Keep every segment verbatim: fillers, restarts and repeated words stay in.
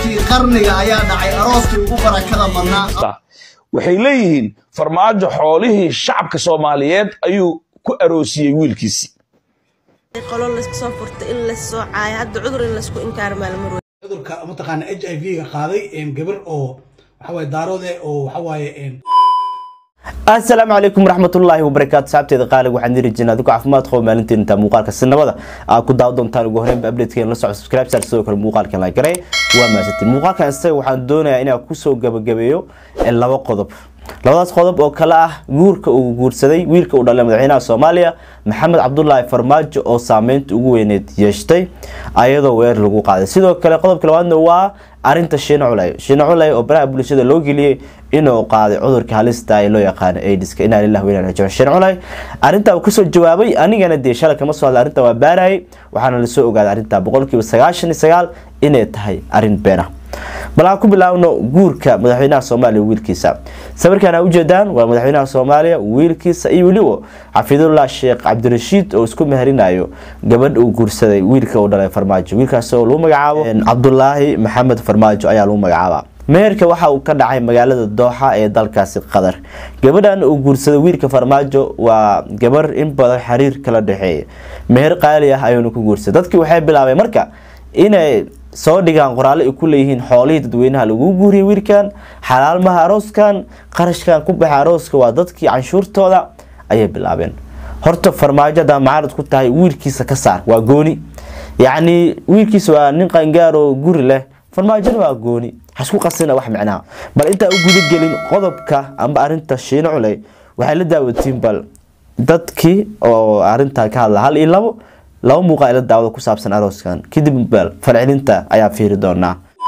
arooskii qarniga ayaa dhacay arooskii ugu barakada badnaa waxay leeyihiin farmaajo xoolihii shacabka Soomaaliyeed ayuu ku aroosiyay wiilkiisi qolol la soo furtay in la soo caay hadda cudur in la isku inkaar maalmar cudurka mataqaana H I V ga qaaday in gabar oo waxa way daaroode oo waxa way in السلام عليكم ورحمة الله وبركاته سعبتي قالق وحن دير الجنة ذوق عفمات خو مالنتين انت موقعك السنة وذا كنت داودون تاني قهرين بأبليت كين لسه سبسكرايب سالسوك الموقع كان لايك راي وما ستين موقع كان استوي وحن دونا إني أكوسو جب جبيو إلا وقضب لو ذا قضب أو كلا جورك أو جور سدي ويرك أو دلهم العينا الصومالية محمد عبد الله فرماج أو سامنت وينت يشتي أيضا وير لقو قاعد سيدو كلا قضب كلا وانه هو أرنت الشين علي شين علي أو برا بلشة اللوجلي إنه قاعد عذر كهالستا إلو يقان أيدس كإنا لله وإنا نجوا الشين علي أرنت وكسر جوابي أنا جانا دي شارك مصر أرنت وبارعي وحنا لسوق قاعد أرنت بقولك بسجاشن سجال إنه تهي أرنت بينا بلاكم بلاونه جورك مدحونا الصومالي ويلكيسا سبر كان وجدان ومدحونا الصومالي ويلكيسا أيوليو حفيد الله الشيخ عبد الرشيد أو سكون مهرينايو قبل وجور سدي ويلك ولا فرماج ويلك سو لو مجعاب عبد الله محمد فرماج أيا لو مجعاب meherka waxa uu ka dhacay magaalada Dooxa ee dalkaasi Qatar gabadhan uu guursaday wiilka Farmaajo waa gabar in badan xiriir kala dhaxeeyay meher qaali ah ayuu ku guursaday dadkii waxay bilaabay marka inay soo dhigaan qoraal ay ku leeyihiin xoolihii dadweynaha lagu guuriyay wiilkan xalaal ma arooskan qarashkan ku baxay arooska waa dadkii canshuurtooda ayay bilaabeen horta Farmaajo da maarad ku tahay wiilkiisa ka saar waa gooni yaani wiilkiisa waa nin qangaar oo guri leh Farmaajo waa gooni hasku qasina wax macnaa bal inta u gudub gelin qodobka amba arinta shiin culay waxa la daawatiin bal dadkii oo arinta ka hadla hal iyo labo labo muuqaal daawada ku saabsan arooskan kadib bal falcelinta ayaa fiiri doona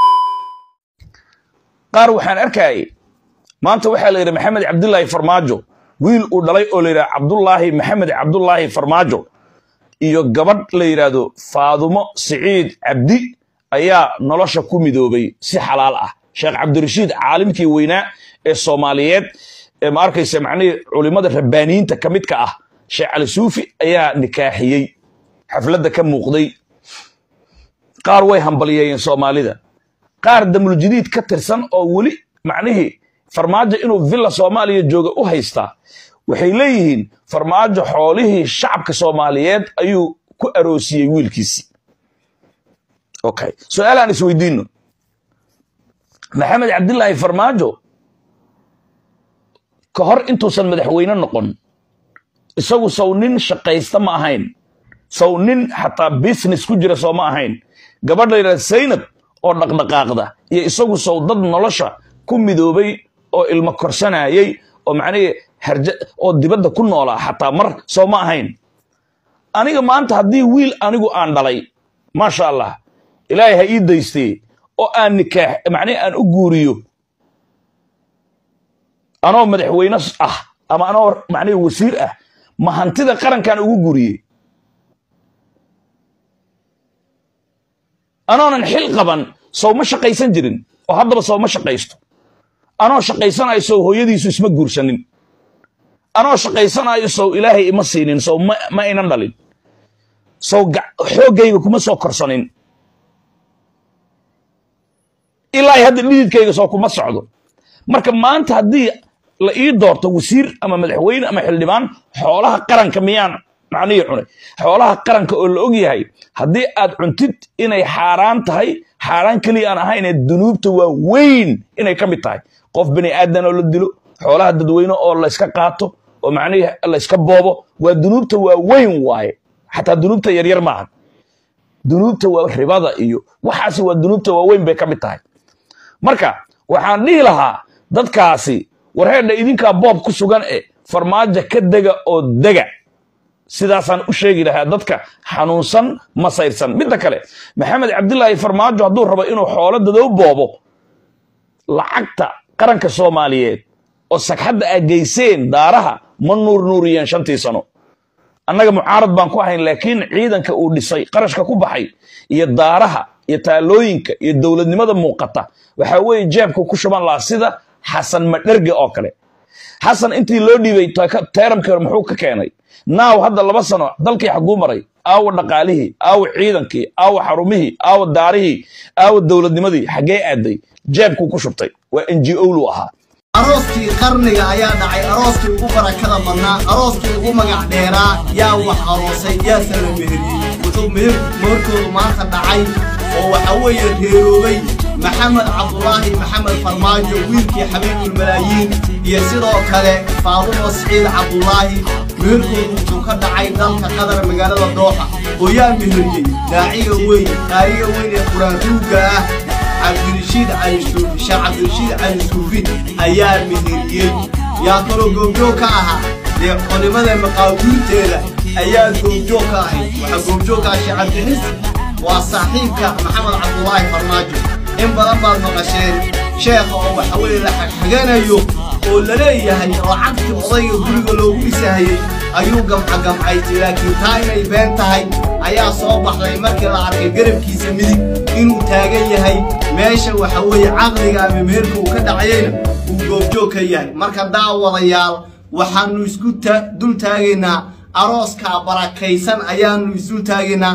qaar waxaan arkay maanta waxa la yiraahdaa Maxamed Cabdullaahi Farmaajo wiil uu dhalay oo la yiraahdo Cabdullaahi Maxamed Cabdullaahi Farmaajo iyo gabadh la yiraahdo Faadumo Saciid Cabdi ayaa nolosha ku midoobay si xalaal ah Sheekh Cabdirashiid caalimkii weynaa ee Soomaaliyeed ee ma arkaysa macnii culimada rabbaaniinta kamidka ah Sheekh Ali Suufi ayaa nikaaxiyay xafladda ka muuqday qaar way hambaliyeen Soomaalida qaar damul jadiid ka tirsan oo wali macnihii Farmaajo inuu villa Soomaaliya jooga u haysta waxay leeyihiin Farmaajo xoolihii shacabka Soomaaliyeed ayuu ku aroosiyay wiilkiisi okay سؤال أنا سويدينه محمد عبد الله فرماجو كهر انتو سن مدحوينا نقون يسوي سونين شقيستا ما هين سونين حتى بيسنس كجرا سو ما هين قبل ليلة سينب او نقنقاق ده يسوي سو ضد نلشا كم مدوبي او المكرسنا يي او معني هرج او دبدا كل نولا حتى مر سو ما هين أنا ما أنت هدي ويل أنا جو أندلي ما شاء الله إلهي هاي دايستي او ان نكاح معني ان اغوريو انا مدحوينه اه اما انا معني وزير اه ما هانتida qarankan ugu guriyay anoonan xil qaban soo ma shaqaysan jirin oo haddaba soo ma shaqaysto anoo shaqaysanayo soo hooyadiisu isma guursanin anoo shaqaysanayo soo ilaahay ima siinin soo ma inan dhalin soo xoogayga kuma soo korsanin ilaa hadda dhididkayga soo kuma socdo marka maanta hadii la ii doorto wasiir ama madaxweyne ama xildhibaan xoolaha qaranka miyaan macnii cunay xoolaha qaranka oo la og yahay hadii aad cuntid inay xaraan tahay xaraan kaliya aan ahayn dunuubta waa weyn inay kamid tahay qof bini aadan oo la dilo xoolaha dadweyne oo la iska qaato oo macnii la iska boobo waa dunuubta waa weyn waaye xataa dunuubta yar yar maahan dunuubta waa ribada iyo waxaasi waa dunuubta waa weyn bay kamid tahay marka waxaan dhihi lahaa dadkaasi warheedha idinka boob ku sugan ee Farmaajo ka daga oo daga sidaasaan u sheegi lahaa dadka xanuunsan ma sayrsan midda kale Maxamed Cabdullaahi Farmaajo hadduu rabo inuu xoolo dadoo boobo lacagta qaranka Soomaaliyeed oo sagxadda ay geyseen daaraha ma nuur nuuriyeen shantii sano annaga mucaarad baan ku ahayn laakiin ciidanka uu dhisay qarashka ku baxay iyo daaraha iyo taalooyinka iyo dawladnimada muuqata waxa weeye jeebku ku shuban la sida Xasan Madherge oo kale xasan intii loo dhiibay teeramkii hore muxuu ka keenay naaw hadda laba sano dalkii xaguu maray aawa dhaqaalihii aawa ciidankii aawa xarumihii aawa daarihii aawa dowladnimadii xaggee aaday jeebkuu ku shubtay waa n g o lu ahaa arooskii qarniga ayaa dhacay arooskii ugu barakada badnaa arooskii ugu magac dheeraa yaa wax aroosay yaa sala meheriyey wuxuu meher meherkoodu maanta dhacay oo waxa weeye reeroobay maxamed cabdulaahi maxamed farmaajo wiilkii xabiibulmalaayiin iyo sidoo kale faadumo siciid cabdulaahi meherkoodu wuxuu ka dhacay dalka qatar magaalada dooxa oo yaa meheriyey daaciga weyn qaariga weyn ee quraan ruugga ah cabdirashiid cali suufi sheekh cabdirashiid cali suufi ayaa meheriyey yaa kaloo goobjoog ka ahaa dee culimada maqaawiirteeda ayaa goobjoog ka ahayd waxaa goobjoog ka ah sheekh cabdixis waa saaxiibka maxamed cabdulaahi farmaajo in badan baad maqasheen sheekha oo waxa weeye la xagxaganayo oo la leeyahay lacagtii odayga guriga loogu dhisahayey ayuu gamca gamcaysay laakiin taa inay been tahay ayaa soo baxday markii la arkay garabkiisa midig inuu taagan yahay meesha waxa weeye caqliga ama meherka uu ka dhacayeyna uu goobjoog ka yahay marka daawadayaal waxaanu isku dul taagaynaa arooska barakaysan ayaanu isdul taagaynaa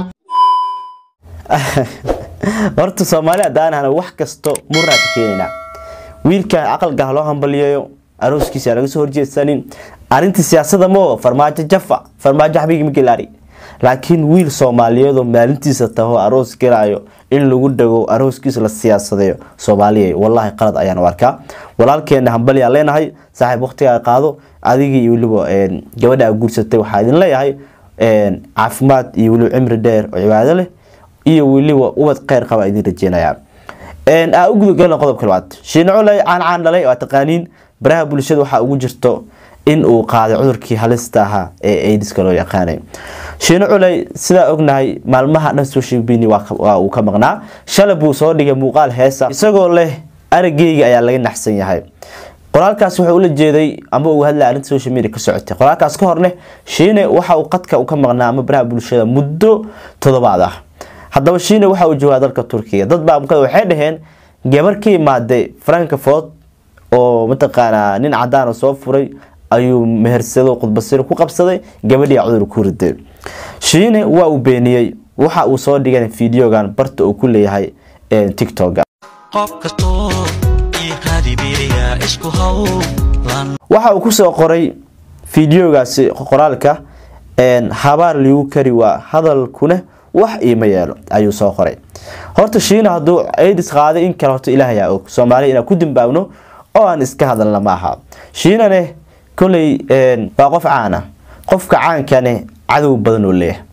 horta Soomaaliya daanaana wax kasto murna ka keenina wiilka aqalka loo hambaliyo arooskiisa laga soo horjeedsanin arinta siyaasadda mo farmaajo jafa farmaajo xabiib migilaari laakiin wiil Soomaaliyeed oo maalintiisa taho aroos galaayo in lagu dhago arooskiisa la siyaasadeeyo Soomaaliyeed wallahi qalad ayaan arkaa walaalkeena hambaliya leenahay saaxiib waqtiga qaado adigii iyo waliba een gabadha guursatay waxa idin leeyahay een caafimaad iyo waliba cimri dheer oo cibaado leh iyo waliba ubad qeyr qaba idin rajeynaya een aa ugu gal qodobka labaad shiinaco lay aan aan dhalay oo taqaaniin baraha bulshada waxa ugu jirto in uu qaaday cudurkii halista ahaa ee AIDS-ka loo yaqaanay shiinaco lay sida ognahay maalmaha dhan social media waa uu ka maqnaa shalay buu soo dhigay muuqaal heesa isagoo leh arageyga ayaa laga naxsan yahay qoraalkaas wuxuu ula jeeday ama uu hadlay arinta social media ka socotay qoraalkaas ka horne shiine waxa uu qadka u ka maqnaa ama baraha bulshada muddo toddobaad ah haddaba shiine waxa uu joogaa dalka Turkiga dad baa markaa waxay dhaheen gabar ka imaaday Frankfurt oo mataqaana nin cadaan oo soo furay ayuu mehersado qudbasir ku qabsaday gabadhii cudur ku riday shiine waa uu beeniyay waxa uu soo dhigay fiidiyogan barta uu ku leeyahay ee TikTok qof kasto ii hadibiya isku hawlan waxa uu ku soo qoray fiidiyogaasi qoraalka een habaar liu kari waa hadalkuna wax iima yeelo ayuu soo qoray horta shiina haduu AIDS qaaday in kale horta ilaahay og Soomaaliya ina ku dimbaawno oo aan iska hadalna ma aha shiinane kulay een waa qof caana qofka caankane cadow badan oo leeyahay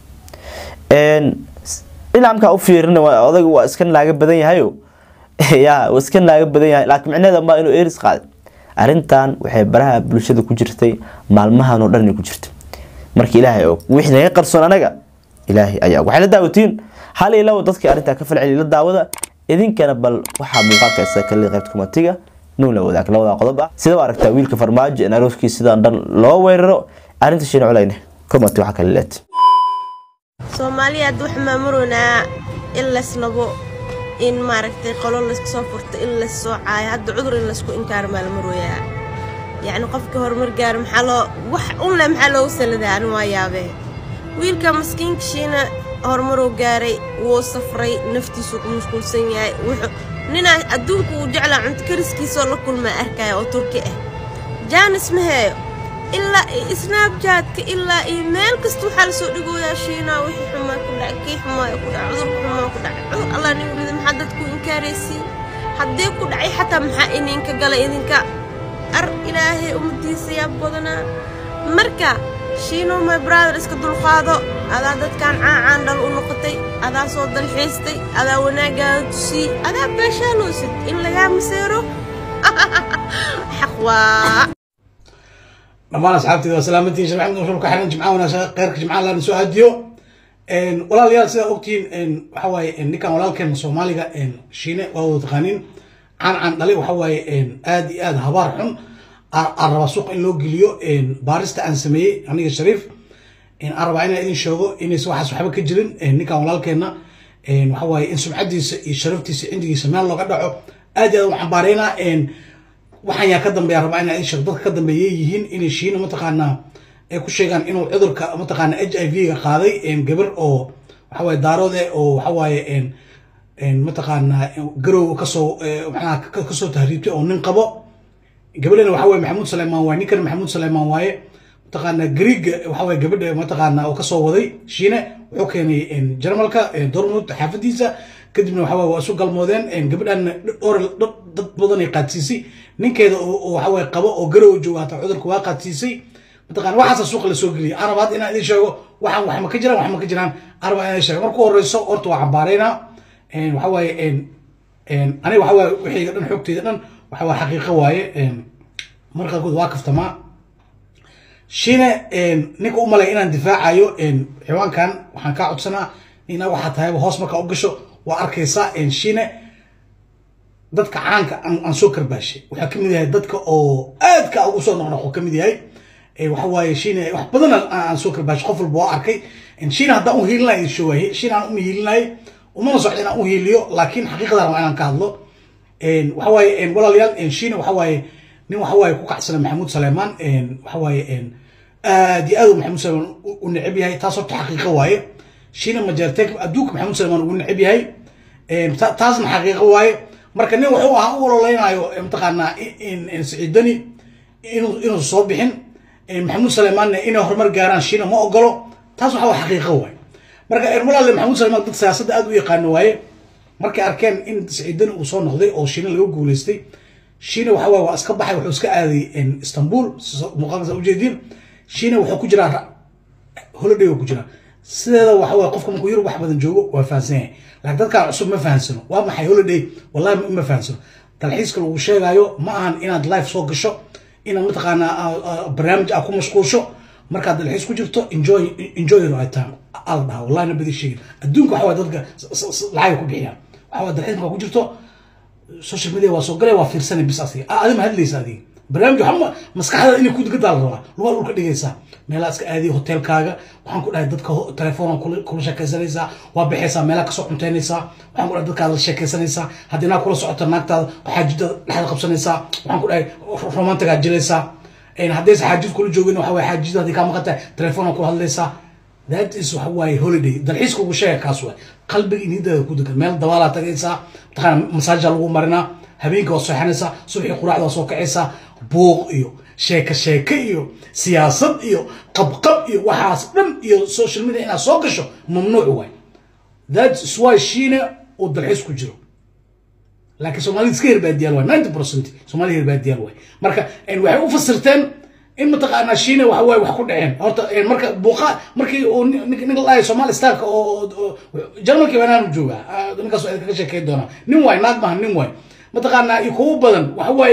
een ilaamka u fiirina odag waa iska naaga badan yahay yaa waa iska naaga badan yahay laakiin macnaheedu ma inuu AIDS qaaday arintan waxay baraha bulshada ku jirtay maalmahan oo dhan ku jirtay markii ilaahay og wixii naga qarsoon anaga ilaahi ayaa waxa la daawatiin hal ilaw dadka arinta ka falceli la daawada idinkana bal waxa muuqaalka isa kale qaybta kumatiga noo la wadaag labada qodob ah sida aragtaa wiilka farmaajo in arooskiisa sidaan dhan loo weeraro arinta shiin culayna kumati waxa kale leet Soomaaliya wax maamulna illa snabo in maaragtay qolol la soo furto in la soo caay hadda cudur in la isku inkaar maal marooya yaani qofka hormar gaar maxaa loo wax un la maxaa loo saladaa waa yaabe wiilka maskiinka shiina hormar oo gaaray wuu safray naftiisu ku mashquulsan yahay wuxuu nina adduunku uu jeclaa cunto kariskiisa la kulma arkay oo Turki ah jaanis ma hayo illa Snapchat ka illa email kasto waxa la soo dhigooyaa shiina wixii xuma ku dhacay xuma ku dhacay cudur xuma ku dhacay cudur Allah ni wada maxaa dadku inkaaraysi haddii ku dhacay xataa maxaa idinka galay idinka ar ilaahay umtiisa yaa badana marka shiino my brother iska dul qaado adaa dadkan caan dal u noqotay adaa soo dalxiistay adaa wanaaga tusi adaa baashaaloosid in laga maseero xaqwa dhammaan asxaabtayda waa salaamantiin sharci maxamed nuur ka xiran jimcaha wanaagsan qeyrka jimcaha la soo aadiyo een walaalayaal sida ogtiin een waxa waaye ninkan walaalkeen Soomaaliga een shiine waa wada taqaanin aan aan dhalay waxa waaye een aad iyo aad habaar xun araba suuq in loo geliyo een baarista aan sameeyay aniga Shariif in araba ina idin sheego inay soo waxas waxba ka jirin een ninkan walaalkeena een waxa waaye in sumcadiisa iyo sharaftiisa injigiisa meel looga dhaco aad iyo aad waxaan baareynaa een waxaan yaa ka dambeeya rabaa inay sheeg dadka ka dambeeyay yihiin inay shiina mataqaanaa ay ku sheegaan inuu cudurka mataqaanaa H I V ga qaaday een gabar oo waxa way daaroode oo waxa waaye een een mataqaanaa garow ka soo maxaa ka soo tahriibtay oo nin qabo gabadhana waxa way Maxamuud Suleymaan waay ninkan Maxamuud Suleymaan waaye mataqaanaa Greek waxa way gabadha mataqaanaa oo ka soo waday shiina wuxuu keenay een Jarmalka Dortmund xaafadiisa kadibna waxa way waa soo galmoodeen een gabadhan dhowr dad badan ay qaadsiisay ninkeeda oo waxa way qabo oo garow joogaata cudurka waa qaadsiisay mataqaanaa waxaas suuq la soo galiyay arabaad inaan idin sheego waxaan wax ma ka jiraan wax ma ka jiraan araba inaan sheego markuu horeyso horta waa cambaarayna een waxa way een een aniga waxa way wixii dhan xogteeda dhan waxa way xaqiiqo waaye een marka guud waa kaftamaa shiina een ninka u malay inaan difaacayo een xiwaankan waxaan ka codsanaa inaa waxa tahay hoos marka u gasho waa arkaysaa een shiina dadka caanka aan soo karbaashay waxa kamid yahay dadka oo aadka ugu soo noqnoqo kamid yahay ee waxa waaye shiina wax badan aan soo karbaashay qof walba oo arkay in shiina hadda uu hiilnay shooyay shiina aan u hiilnay uma socdo inaan u hiiliyo laakiin xaqiiqada waa inaan ka hadlo een waxa waaye een walaalayaal een shiina waxa waaye nin waxa waaye ku kacsan Maxamuud Suleymaan een waxa waaye een aad iyo aad Maxamuud Suleymaan u neceb yahay taasoo xaqiiqo waaye shiina majartek aduuk Maxamuud Suleymaan u neceb yahay een taasna xaqiiqo waaye marka nin wuxuu ahaa u walaaleynayo mataqaanaa in in Saciidani inuu inuu soo bixin Maxamuud Suleymaan inuu horumar gaaraan shiina ma ogolo taas waxa waa xaqiiqo waaye marka ermalaale Maxamuud Suleymaan dad siyaasadda aad u yaqaan waaye markay arkeen in Saciidani uu soo noqday oo shiina lagu guuleystay shiina waxa waa iska baxay wuxuu iska aaday in Istanbul muqaddasa u jeedin shiina wuxuu ku jiraa holiday ku jiraa sideeda waxa waa qofka markuu yar wax badan joogo waa fahansan laakiin dadka cusub ma fahansano waa maxay holiday wallahi ma fahansano dalxiiska lagu sheegayo ma ahan inaad live soo gasho inaad mataqaanaa barnaamij aad ku mashquulsho markaad dalxiis ku jirto enjoy enjoy your time allah wallahi nabadi sheegay adduunka waxa waa dadka lacag ku bixiyaan waxa waa dalxiis markaad ku jirto social media waa soo galay waa fiirsanay bis asii aad ma hadlaysaa adii barnaamij waxa maskaxda inay ku degdal rabaa lugal uu ka dhigaysaa meelaha iska aadi hotelkaaga waxaan ku dhahay dadka telefoon kula sheekaysanaysaa waa bixaysaa meelaha ka soo cuntaynaysaa waxaan ku dhahay dadka la sheekaysanaysaa haddii naag kula socoto naagtaada waxaa jidda dhexda qabsanaysaa waxaan ku dhahay romantiga jilaysaa een haddii xaajid kula joogin waxa way xaajida haddii ka maqata telefoon kula hadlaysaa that is waxa way holiday dalxiiska ugu sheega kaas way qalbiga iniidada ku degan meel dawaala tagaysaa taqaan masaaja lagu marinaa habeenka oo seexanaysaa subaxii quraacda soo kacaysaa buuq iyo sheeka sheeka iyo siyaasad iyo qabqab iyo waxaas dhan iyo social media inaad soo gasho mamnuuc way that is why shiina oo dalxiis ku jiro laakiin Soomaalidu iska hirbaadiyaan way ninety percent Soomaalidu hirbaadiyaan way marka in waxay u fasirteen in mataqaanaa shiina waxa way wax ku dhaceen horta marka buuqa markii oo ninka la Soomaali starka oo Jarmalka waana jooga ninkaas oo ka sheekay doona nin way naag ma nin way mataqaanaa ikugu badan waxa way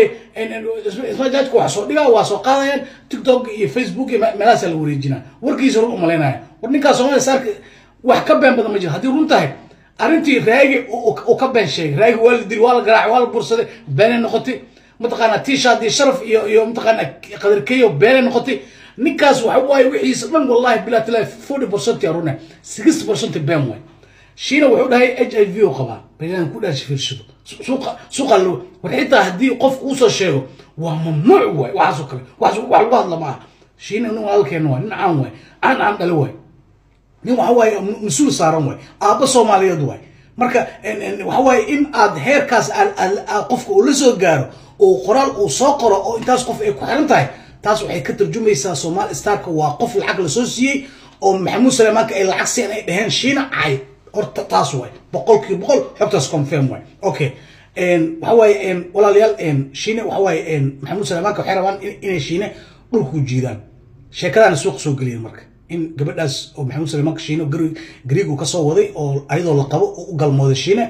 isma jaadku wax soo dhigaa waa soo qaadayaan TikTok iyo Facebook iyo meelahaas la wareejinaa warkiisa run u maleynaya war ninkaas Soomaali starka wax ka been badan ma jiro hadii run tahay arintii raagi oo ka been sheegay raagi waa la dil waa la garaac waa la bursaday been noqotay mataqaanaa t-shirt iyo sharaf iyo iyo mataqaanaa qadarkeeyo been noqotay ninkaas waxa way wixiisa dhan wallahi bilaa tilaa forty percent ya runa sixty percent been way shiina wuxuu dhahay H I V oo qaba bayaan ku dhashay fiirsado suuqa suuqa loo warxitaa hadii qof uu soo sheego waa mamnuuc way waxa soo kale waxa wax lagu hadla ma shiina inuu halkeen way nacaan way aan aan dhalo way nin waxa way masuul saaran way aaba Soomaaliyeed way marka waxa way in aad heerkaas qofka uu la soo gaaro oo qoraal uu soo qoro oo intaas qof ay ku xiran tahay taas waxay ka tarjumaysaa Soomaali starka waa qof lacag la soo siiyay oo Maxamuud Suleymaan ay lacag siin ay dhaheen shiina ay horta taas way boqolkiiba boqol xogtaas confirm way okay een waxa way een walaalayaal een shiina waxa way een Maxamuud Suleymaan waxay rabaan inay shiina dhulku jiidaan sheekadana suuq soo galiyeen marka in gabadhaas oo Maxamuud Suleymaan shiina Greek ka soo waday oo ayadoo la qabo u galmooday shiina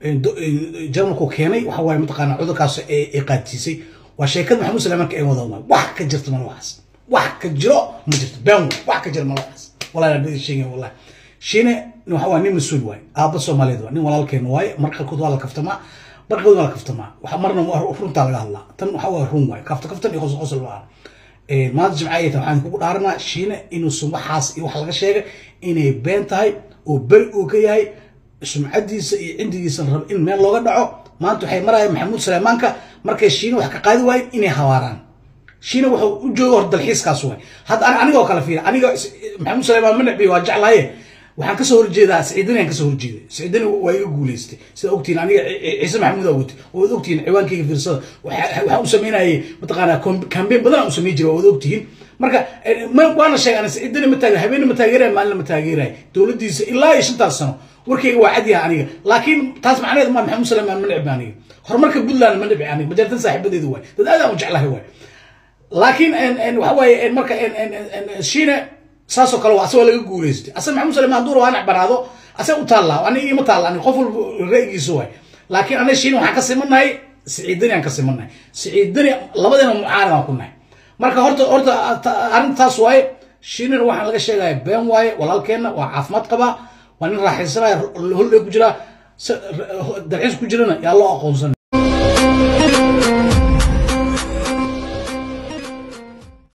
Jarmalku keenay waxa way mataqaana cudurkaas ee qaadisay waa sheekada Maxamuud Suleymaan ee wada wax ka jirta ma wax wax ka jiro ma jirto been wax ka jiro ma wax walaal bidi sheegay wallahi shiina waxa waa nin masuul way aaba Soomaaliyeed waa nin walaalkeen way marka ku wada kaftama marka wada kaftama waxa marna runta laga hadlaa tan waxa waa run way kafta kaftan iyo qos qosol waa ee maad jimcaayada waxaan ku dhaarnaa shiina inuu subaxaas iyo wax laga sheegay inay been tahay oo bari uu ka yahay sumcadiisa iyo cindigiisa rab in meel looga dhaco maanta waxay marayaan maxamuud suleymaanka markay shiina wax ka qaadi waayeen inay hawaaraan shiina wuxuu u joogo hor dalxiiskaas waay hadda anigoo kale fiira aniga maxamuud suleymaan ma necbi waa jeclaaye waxaan ka soo horjeedaa Saciidani aan ka soo horjeeday Saciidani waa iga guuleystay sida ogtiin aniga Ciise Maxamuud Awood oo ogtiin ciwaankayga fiirsada waxa uu sameynayay mataqaana campaign badan uu sameey jiray oo ogtiin marka ma waana sheegay ana Saciidani ma taageer habeen ma taageeray maalin ma taageeray dawladdiisa ilaa iyo shantaas sano warkayga waa cad yahay aniga laakiin taas macnaheedu ma Maxamuud Suleymaan ma necbi aniga horumarka Puntland ma necbi aniga majaltan saaxiibadeedu waay dad aad aan u jeclahay waay laakiin en waxa waaye marka en shiina saasoo kale waa asoo laga guuleystay asa maxamuud suleymaan duur waa nacbaraado asa u taala ani ima taala ani qof walba ra'yigiisu way laakiin ana shiina waxaan ka simanahay Saciidani aan ka simanahay Saciidani labadeena mucaarad aan ku nahay marka horta horta arintaas way shiina waxaan laga sheegay been way walaalkeena waa caafimaad qaba waa nin raaxaysanaya hol ku jira dalxiis ku jirana yaa loo aqoonsan